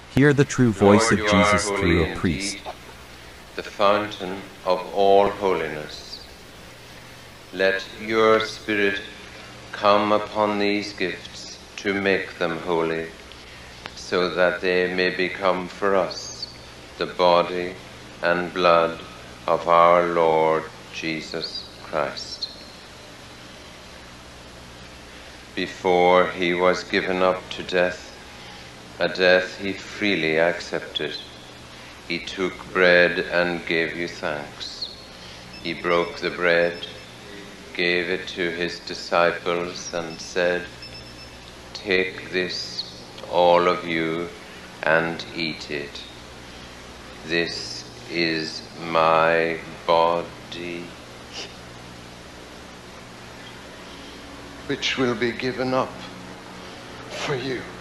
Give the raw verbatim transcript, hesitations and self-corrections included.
Hear the true voice Lord, of you are Jesus holy through a indeed, priest. the fountain of all holiness. Let your Spirit come upon these gifts to make them holy, so that they may become for us the body and blood of our Lord Jesus Christ. Before he was given up to death, a death he freely accepted, he took bread and gave you thanks. He broke the bread, gave it to his disciples, and said, "Take this, all of you, and eat it. This is my body, which will be given up for you."